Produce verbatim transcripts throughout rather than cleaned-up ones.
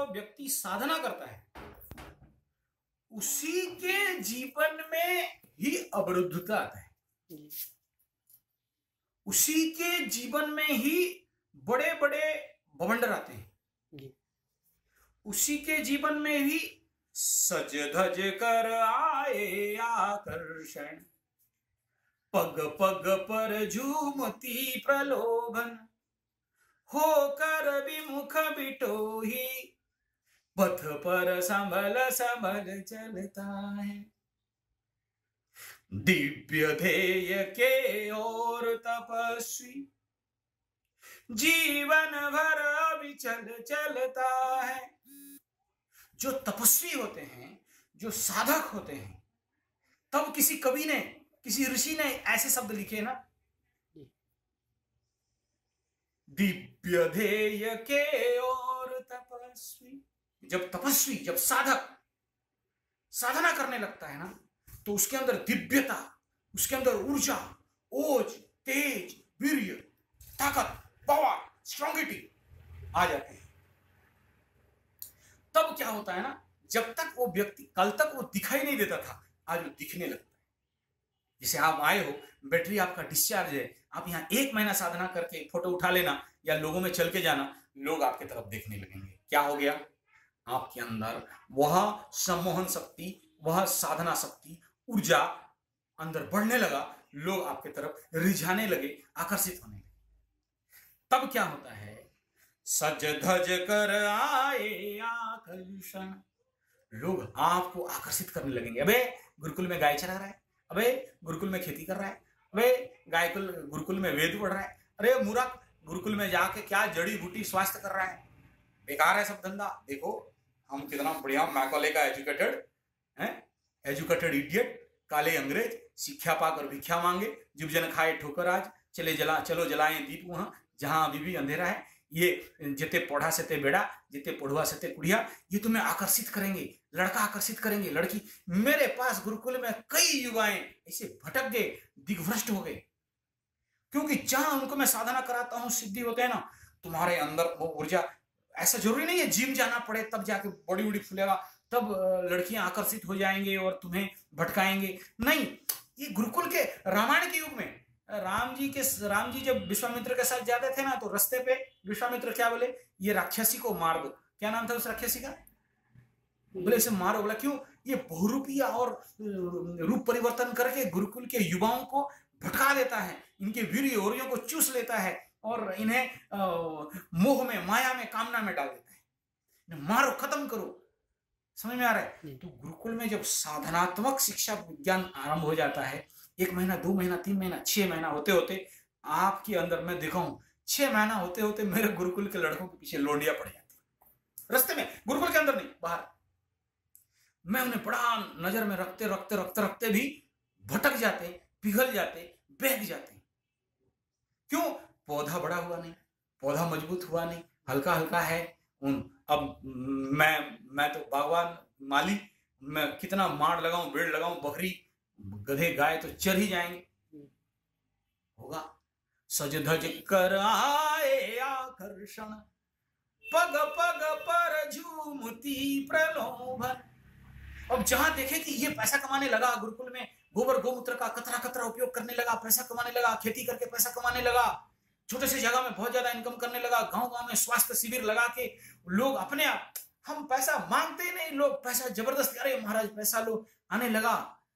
व्यक्ति साधना करता है उसी के जीवन में ही अवरुद्धता आता है, उसी के जीवन में ही बड़े बड़े बवंडर आते हैं, उसी के जीवन में ही सज धज कर आए आकर्षण, पग पग पर झूमती प्रलोभन, होकर विमुख बिटोही पथ पर संभल संभल चलता है। दिव्य ध्येय के ओर तपस्वी जीवन भर अविचल चलता है। जो तपस्वी होते हैं, जो साधक होते हैं, तब किसी कवि ने, किसी ऋषि ने ऐसे शब्द लिखे ना, दिव्य ध्येय के ओर तपस्वी। जब तपस्वी, जब साधक साधना करने लगता है ना, तो उसके अंदर दिव्यता, उसके अंदर ऊर्जा, ओज, तेज, वीर्य, ताकत, पावर, स्ट्रॉन्गिटी आ जाते हैं। तब क्या होता है ना, जब तक वो व्यक्ति, कल तक वो दिखाई नहीं देता था, आज वो दिखने लगता है। जैसे आप आए हो, बैटरी आपका डिस्चार्ज है, आप यहाँ एक महीना साधना करके फोटो उठा लेना या लोगों में चल के जाना, लोग आपके तरफ देखने लगेंगे। क्या हो गया? आपके अंदर वह सम्मोहन शक्ति, वह साधना शक्ति, ऊर्जा अंदर बढ़ने लगा, लोग आपके तरफ रिझाने लगे, आकर्षित होने लगे। तब क्या होता है? सज धज कर आए आकर्षण, लोग आपको आकर्षित करने लगेंगे। अबे गुरुकुल में गाय चरा रहा है, अबे गुरुकुल में खेती कर रहा है, अबे गायकुल गुरुकुल में वेद पढ़ रहा है, अरे मूर्ख गुरुकुल में जाके क्या जड़ी बूटी स्वास्थ्य कर रहा है, बेकार है सब धंधा। देखो हम कितना बढ़िया मैकॉले का एजुकेटेड हैं, एजुकेटेड इडियट, काले अंग्रेज, शिक्षा पाकर भिक्षा मांगे, जीव जन खाए ठोकर आज, चले जला चलो जलाएं दीप वहां जहां अभी भी अंधेरा है। ये जिते पढ़ा से ते बेड़ा, जिते पढ़ुआ से ते कुड़िया, ये तुम्हें आकर्षित करेंगे, लड़का आकर्षित करेंगे, लड़की। मेरे पास गुरुकुल में कई युवाएं ऐसे भटक गए, दिग्भ्रष्ट हो गए, क्योंकि जहां उनको मैं साधना कराता हूं, सिद्धि होते हैं ना, तुम्हारे अंदर वो ऊर्जा। ऐसा जरूरी नहीं है जिम जाना पड़े तब जाके बॉडी बॉडी फूलेगा, तब लड़कियां आकर्षित हो जाएंगे और तुम्हें भटकाएंगे। नहीं, ये गुरुकुल के रामायण के युग में राम जी के राम जी जब विश्वामित्र के साथ जाते थे ना, तो रास्ते पे विश्वामित्र क्या बोले? ये राक्षसी को मार दो। क्या नाम था उस राक्षसी का? बोले इसे मारो। बोला क्यों? ये बहुरूपिया और रूप परिवर्तन करके गुरुकुल के युवाओं को भटका देता है, इनके वीर औरियों को चूस लेता है और इन्हें मोह में, माया में, कामना में डाल देता है। मारो, खत्म करो। समझ में आ रहा है? तो गुरुकुल में जब साधनात्मक शिक्षा विज्ञान आरंभ हो जाता है, एक महीना, दो महीना, तीन महीना, छह महीना होते होते आपके अंदर, मैं देखा हूं, छह महीना होते होते मेरे गुरुकुल के लड़कों के पीछे लोंडिया पड़ जाती रास्ते में, गुरुकुल के अंदर नहीं, बाहर। मैं उन्हें बड़ा नजर में रखते रखते रखते रखते भी भटक जाते, पिघल जाते, बहक जाते। क्यों? पौधा बड़ा हुआ नहीं, पौधा मजबूत हुआ नहीं, हल्का हल्का है। उन अब मैं मैं तो बागवान माली, मैं कितना माड़ लगाऊं, बेड़ लगाऊं, बकरी गधे गाय तो चर ही जाएंगे। होगा सज धज कर आए आकर्षण, पग पग पर झूमती प्रलोभन। अब जहां देखे कि ये पैसा कमाने लगा, गुरुकुल में गोबर गोमूत्र का कतरा कतरा उपयोग करने लगा, पैसा कमाने लगा, खेती करके पैसा कमाने लगा, छोटे से जगह में बहुत ज्यादा इनकम करने लगा, गांव गांव में स्वास्थ्य शिविर लगा के लोग अपने आप, हम पैसा मांगते ही नहीं, लोग पैसा जबरदस्ती, अरे महाराज पैसा लो, आने लगा।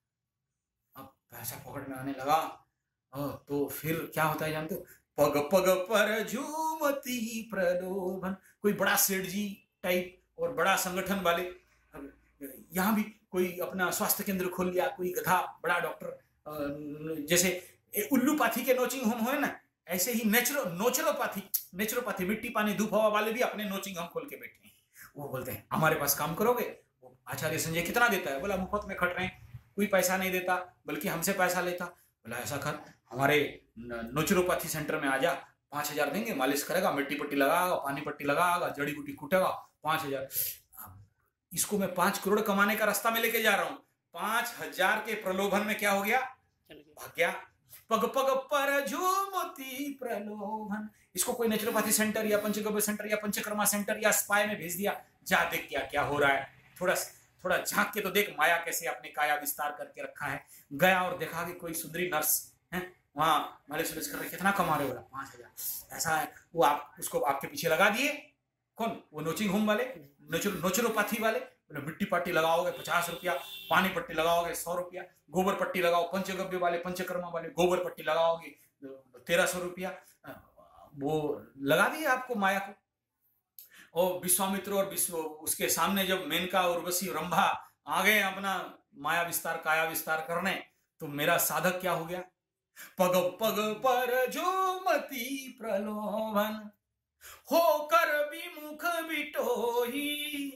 अब पैसा पकड़ में आने लगा तो फिर क्या होता है जानते हो? पग पग पर झूमती प्रलोभन। कोई बड़ा सेठ जी टाइप और बड़ा संगठन वाले, यहाँ भी कोई अपना स्वास्थ्य केंद्र खोल लिया, कोई गधा बड़ा डॉक्टर, जैसे उल्लूपाथी के नोचिंग होम है ना, ऐसे ही नेचुरो नोचरोपाथी नेचुरोपैथी मिट्टी पानी धूप हवा वाले भी अपने नोचिंग होम खोल के बैठे हैं। वो बोलते हैं हमारे पास काम करोगे? आचार्य संजय कितना देता है? बोला मुफ्त में खट रहे हैं, कोई पैसा नहीं देता बल्कि हमसे पैसा लेता। बोला ऐसा कर, हमारे नेचुरोपैथी सेंटर में आ जा, पांच हजार देंगे, मालिश करेगा, मिट्टी पट्टी लगाएगा, पानी पट्टी लगाएगा, जड़ी बूटी कूटेगा, पांच हजार। इसको मैं पांच करोड़ कमाने का रास्ता में लेके जा रहा हूं, पांच हजार के प्रलोभन में क्या हो गया? भाग गया। पग पग पर झूमती प्रलोभन। इसको कोई नेचुरोपैथी सेंटर या पंचगव्य सेंटर या पंचकर्मा सेंटर या स्पाई में भेज दिया, जा देख क्या क्या हो रहा है, थोड़ा थोड़ा झांक के तो देख माया कैसे अपने काया विस्तार करके रखा है। गया और देखा कि कोई सुंदरी नर्स है वहां मालिश वालिश कर रहे, कितना कमा रहे हो, पांच हजार ऐसा है। वो आप उसको आपके पीछे लगा दिए, कौन, वो नोचिंग होम वाले, नेचुरोपैथी वाले, मिट्टी पट्टी लगाओगे पचास रुपया, पानी पट्टी लगाओगे सौ रुपया, गोबर पट्टी लगाओ, पंचगव्य वाले पंचकर्मा वाले गोबर पट्टी लगाओगे तेरह सौ रुपया, वो लगा दिए आपको माया को। और विश्वामित्र और विश्व उसके सामने जब मेनका और उर्वशी रंभा आ गए अपना माया विस्तार काया विस्तार करने, तो मेरा साधक क्या हो गया, पग पग पर झूमती प्रलोभन, होकर विमुख बिटोही,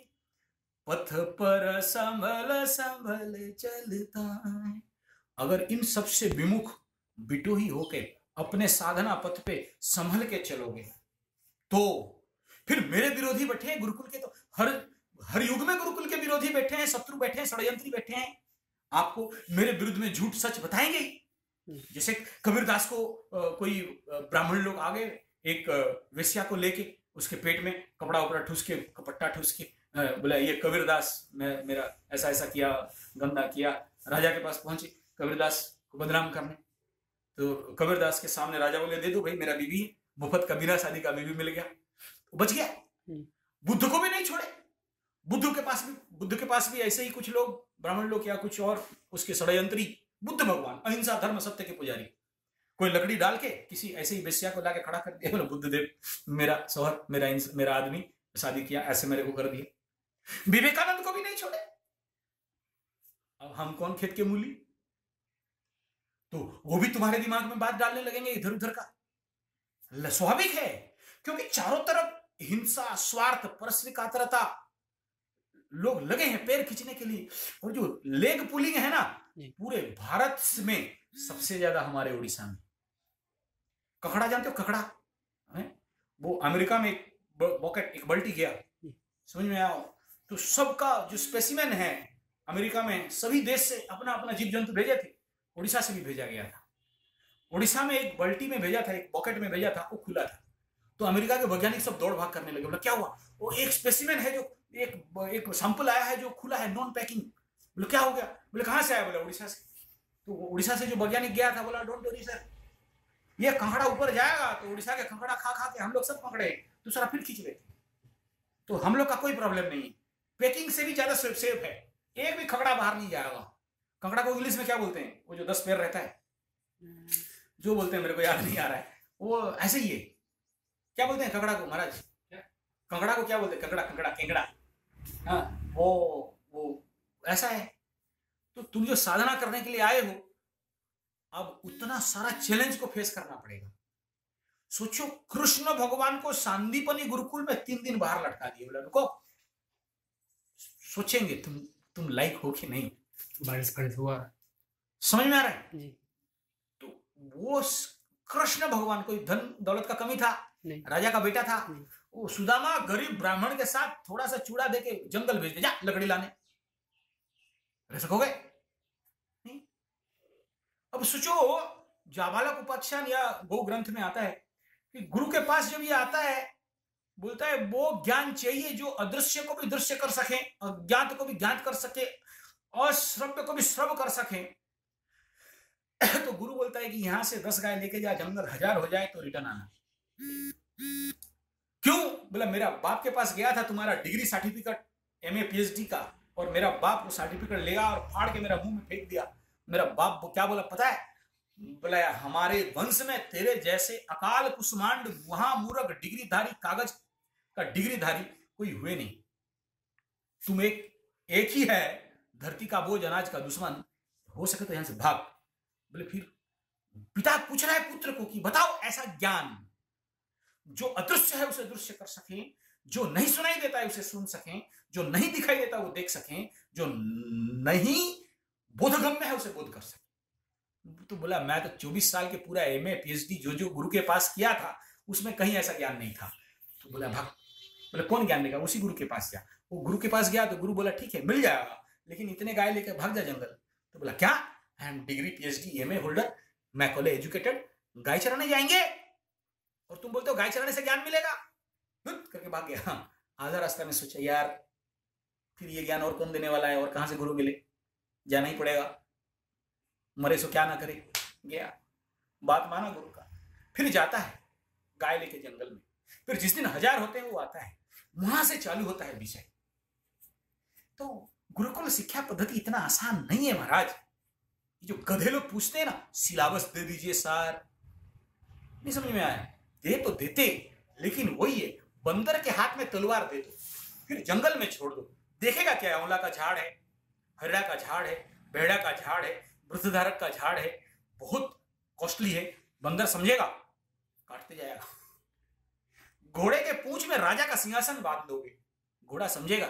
पथ पर संभल संभल चलता है। अगर इन सबसे विमुख बिटोही होके अपने साधना पथ पे संभल के चलोगे, तो फिर मेरे विरोधी बैठे हैं गुरुकुल के, तो हर हर युग में गुरुकुल के विरोधी बैठे हैं, शत्रु बैठे हैं, षड्यंत्री बैठे हैं, आपको मेरे विरुद्ध में झूठ सच बताएंगे। जैसे कबीरदास को आ, कोई ब्राह्मण लोग आ गए एक वेश्या को लेके, उसके पेट में कपड़ा उपड़ा ठूस के कपट्टा ठूस के बोला ये कबीरदास मैं मेरा ऐसा ऐसा किया, गंदा किया। राजा के पास पहुंचे कबीरदास को बदनाम करने, तो कबीरदास के सामने राजा बोले दे दो भाई मेरा बीवी है, मुफ्त कबीरा शादी का बीवी मिल गया, तो बच गया। बुद्ध को भी नहीं छोड़े, बुद्ध के पास भी बुद्ध के पास भी ऐसे ही कुछ लोग ब्राह्मण लोग या कुछ और उसके षड्यंत्री, बुद्ध भगवान अहिंसा धर्म सत्य के पुजारी, कोई लकड़ी डाल के किसी ऐसे ही वेश्या को लाके खड़ा कर दिया, बोला बुद्ध देव मेरा शौहर मेरा मेरा आदमी शादी किया, ऐसे मेरे को कर दिया। विवेकानंद को भी नहीं छोड़े। अब हम कौन खेत के मूली, तो वो भी तुम्हारे दिमाग में बात डालने लगेंगे इधर उधर का, स्वाभाविक है, क्योंकि चारों तरफ हिंसा स्वार्थ परस्पर कातरता, लोग लगे हैं पैर खींचने के लिए। और जो लेग पुलिंग है ना पूरे भारत में सबसे ज्यादा हमारे उड़ीसा में। ककड़ा जानते हो, ककड़ा है? वो अमेरिका में एक बॉकेट एक बल्टी गया, समझ में आओ, तो सबका जो स्पेसिमेन है अमेरिका में सभी देश से अपना अपना जीव जंतु भेजे थे, उड़ीसा से भी भेजा गया था। उड़ीसा में एक बल्टी में भेजा था, एक बॉकेट में भेजा था, वो खुला था, तो अमेरिका के वैज्ञानिक सब दौड़ भाग करने लगे। बोला क्या हुआ, वो एक स्पेसिमेन है जो एक एक सैंपल आया है जो खुला है नॉन पैकिंग। बोले क्या हो गया, बोले कहां से आया, बोला उड़ीसा से। तो उड़ीसा से जो वैज्ञानिक गया था बोला डोंट वरी सर, ये कंकड़ा ऊपर जाएगा तो उड़ीसा के कंकड़ा खा खा के हम लोग सब पकड़े, दूसरा फिर खींच लेते, तो हम लोग का कोई प्रॉब्लम नहीं है, पैकिंग से भी ज्यादा सेफ है, एक भी खकड़ा बाहर नहीं जाएगा। कंकड़ा को इंग्लिश में क्या बोलते हैं, वो जो दस पैर रहता है, जो बोलते हैं मेरे को याद नहीं आ रहा है, वो ऐसे ही है, क्या बोलते हैं कंकड़ा को महाराज, कंकड़ा को क्या बोलते हैं, कंकड़ा कंकड़ा केंगड़ा, हाँ वो वो ऐसा है। तो तुम जो साधना करने के लिए आए हो, अब उतना सारा चैलेंज को फेस करना पड़ेगा। सोचो कृष्ण भगवान को सांदीपनी गुरुकुल में तीन दिन बाहर लटका दिए, बोला रुको, सोचेंगे तुम तुम लाइक हो कि नहीं, बारिश बारिश हुआ, समझ में आ रहा है जी। तो वो कृष्ण भगवान कोई धन दौलत का कमी था नहीं, राजा का बेटा था, वो सुदामा गरीब ब्राह्मण के साथ थोड़ा सा चूड़ा देके जंगल भेज दिया लकड़ी लाने, रसक हो गए नहीं। अब सोचो जाबालक उपाख्यान या गौ ग्रंथ में आता है कि गुरु के पास जब ये आता है, बोलता है वो ज्ञान चाहिए जो अदृश्य को भी दृश्य कर सके, अज्ञात को भी ज्ञात कर सके, अश्रव्य को भी श्रव्य कर सके। तो गुरु बोलता है कि यहां से दस गाय लेके जा, जंगल हजार हो जाए तो रिटर्न आना। क्यों, बोला मेरा बाप के पास गया था तुम्हारा डिग्री सर्टिफिकेट एमए पीएचडी का, और मेरा बाप वो सर्टिफिकेट लेगा और फाड़ के मेरा मुंह में फेंक दिया। मेरा बाप क्या बोला पता है, बोला हमारे वंश में तेरे जैसे अकाल कुष्मांड महामूर्ख डिग्रीधारी कागज का डिग्रीधारी कोई हुए नहीं, तुम एक एक ही है, धरती का बोझ अनाज का दुश्मन, हो सके तो यहां से भाग। बोले फिर पिता पूछ रहा है पुत्र को कि बताओ ऐसा ज्ञान जो अदृश्य है उसे दृश्य कर सके, जो नहीं सुनाई देता है उसे सुन सकें, जो नहीं दिखाई देता वो देख सकें, जो नहीं बोधगम्य है उसे बोध कर सकें। तो बोला मैं तो चौबीस साल के पूरा एमए पीएचडी जो जो गुरु के पास किया था उसमें कहीं ऐसा ज्ञान नहीं था। तो बोला भाग, बोला कौन ज्ञान देगा, उसी गुरु के पास गया। वो गुरु के पास गया तो गुरु बोला ठीक है मिल जाएगा, लेकिन इतने गाय लेकर भाग जा जंगल। तो बोला क्या, I am degree PhD MA holder, Macaulay educated, गाय चराने जाएंगे और तुम बोलते हो गाय चराने से ज्ञान मिलेगा, करके भाग गया। हाँ, आधा रास्ता में सोचा यार फिर ये ज्ञान और कौन देने वाला है और कहां से गुरु मिले, जाना ही पड़ेगा, मरे सो क्या ना करे। गया, बात माना गुरु का, फिर जाता है गाय लेके जंगल में। फिर जिस दिन हजार होते हैं वो आता है, वहां से चालू होता है विषय। तो गुरुकुल शिक्षा पद्धति इतना आसान नहीं है महाराज। जो गधे लोग पूछते हैं ना सिलेबस दे दीजिए सर, नहीं समझ में आया, दे तो देते, लेकिन वही है बंदर के हाथ में तलवार दे दो, फिर जंगल में छोड़ दो, देखेगा क्या है, आंवला का झाड़ है, हर्रा का झाड़ है, बेड़ा का झाड़ है, वृद्धधारक का झाड़ है, बहुत कॉस्टली है, बंदर समझेगा काटते जाएगा। घोड़े के पूंछ में राजा का सिंहासन बांध दोगे, घोड़ा समझेगा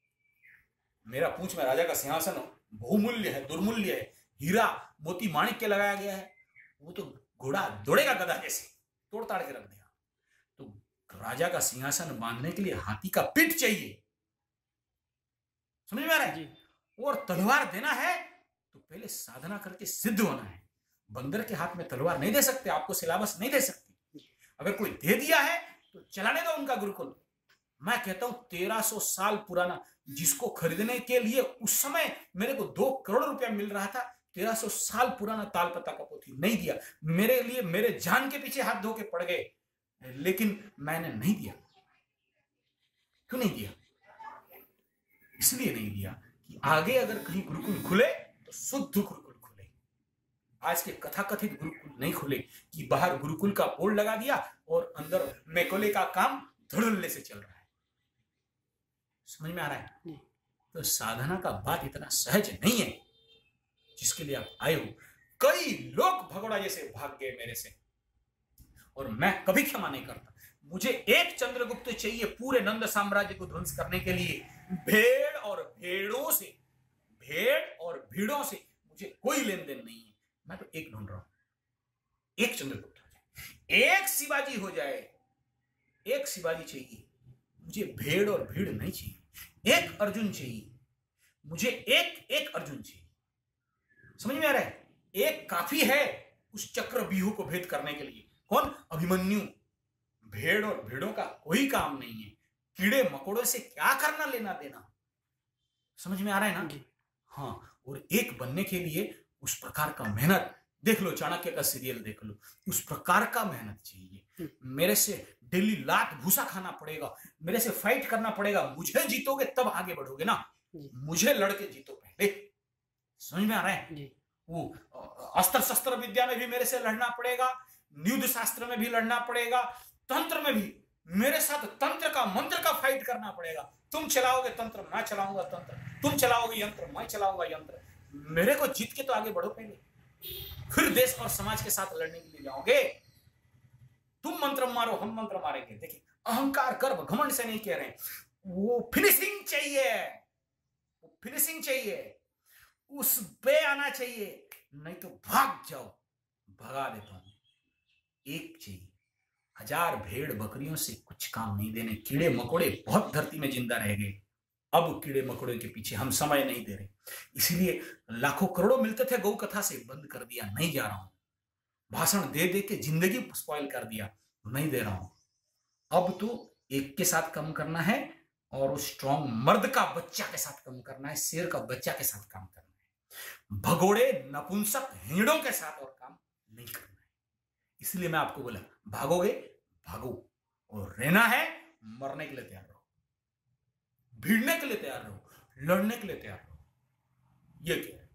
मेरा पूंछ में राजा का सिंहासन बहुमूल्य है, दुर्मूल्य है, हीरा मोती माणिक के लगाया गया है, वो तो घोड़ा दौड़ेगा गधा जैसे, तोड़ ताड़ के रख देगा। तो राजा का सिंहासन बांधने के लिए हाथी का पीठ चाहिए, समझ में आ रहा है, और तलवार देना है तो पहले साधना करके सिद्ध होना है। बंदर के हाथ में तलवार नहीं दे सकते, आपको सिलेबस नहीं दे सकते। अगर कोई दे दिया है तो चलाने दो उनका गुरुकुल। मैं कहता हूं तेरह सौ साल पुराना, जिसको खरीदने के लिए उस समय मेरे को दो करोड़ रुपया मिल रहा था, तेरह सौ साल पुराना तालपता का पोथी नहीं दिया। मेरे लिए मेरे जान के पीछे हाथ धो के पड़ गए, लेकिन मैंने नहीं दिया। क्यों नहीं दिया? इसलिए नहीं दिया कि आगे अगर कहीं गुरुकुल खुले तो शुद्ध गुरुकुल खुले। आज के कथाकथित गुरुकुल नहीं खुले कि बाहर गुरुकुल का बोर्ड लगा दिया और अंदर मैकोले का काम धड़ल्ले से चल रहा है। समझ में आ रहा है? तो साधना का बात इतना सहज नहीं है जिसके लिए आप आए हो। कई लोग भगोड़ा जैसे भाग गए मेरे से, और मैं कभी क्षमा नहीं करता। मुझे एक चंद्रगुप्त चाहिए पूरे नंद साम्राज्य को ध्वंस करने के लिए। भेड़ और भेड़ों से, भेड़ और भीड़ों से मुझे कोई लेन देन नहीं है। मैं तो एक ढूंढ रहा हूं, एक चंद्रगुप्त हो जाए, एक शिवाजी हो जाए, एक शिवाजी चाहिए मुझे, भेड़ और भीड़ नहीं चाहिए। एक अर्जुन चाहिए मुझे, एक एक अर्जुन चाहिए। समझ में आ रहा है? एक काफी है उस चक्रव्यूह को भेद करने के लिए। कौन? अभिमन्यु। भेड़ और भेड़ों का कोई काम नहीं है, कीड़े मकोड़ों से क्या करना लेना देना। समझ में आ रहा है ना? हाँ, और एक बनने के लिए उस प्रकार का मेहनत, देख लो चाणक्य का सीरियल देख लो, उस प्रकार का मेहनत चाहिए। मेरे से डेली लात भूसा खाना पड़ेगा, मेरे से फाइट करना पड़ेगा। मुझे जीतोगे तब आगे बढ़ोगे ना, मुझे लड़के जीतो पहले। समझ में आ रहा है? वो अस्त्र शस्त्र विद्या में भी मेरे से लड़ना पड़ेगा, युद्ध शास्त्र में भी लड़ना पड़ेगा, तंत्र में भी मेरे साथ तंत्र का मंत्र का फाइट करना पड़ेगा। तुम चलाओगे तंत्र, मैं चलाऊंगा तंत्र, तुम चलाओगे यंत्र, मैं चलाऊंगा यंत्र। मेरे को जीत के तो आगे बढ़ो पहले, फिर देश और समाज के साथ लड़ने के लिए जाओगे। तुम मंत्र मारो, हम मंत्र मारेंगे। देखिए, अहंकार गर्व घमंड से नहीं कह रहे, वो फिनिशिंग चाहिए, वो फिनिशिंग चाहिए, उस पे आना चाहिए, नहीं तो भाग जाओ, भगा देता हूं। एक चाहिए, हजार भेड़ बकरियों से कुछ काम नहीं देने। कीड़े मकोड़े बहुत धरती में जिंदा रह गए, अब कीड़े मकोड़े के पीछे हम समय नहीं दे रहे। इसलिए लाखों करोड़ों मिलते थे गौ कथा से, बंद कर दिया, नहीं जा रहा हूं। भाषण दे दे के जिंदगी स्पॉइल कर दिया, नहीं दे रहा हूं। अब तो एक के साथ कम करना है, और उस स्ट्रॉन्ग मर्द का बच्चा के साथ कम करना है, शेर का बच्चा के साथ काम करना है। भगोड़े नपुंसक हिंडों के साथ और काम नहीं करना है। इसलिए मैं आपको बोला, भागोगे भागो, और रहना है मरने के लिए तैयार रहो, भिड़ने के लिए तैयार रहो, लड़ने के लिए तैयार रहो। ये क्या है?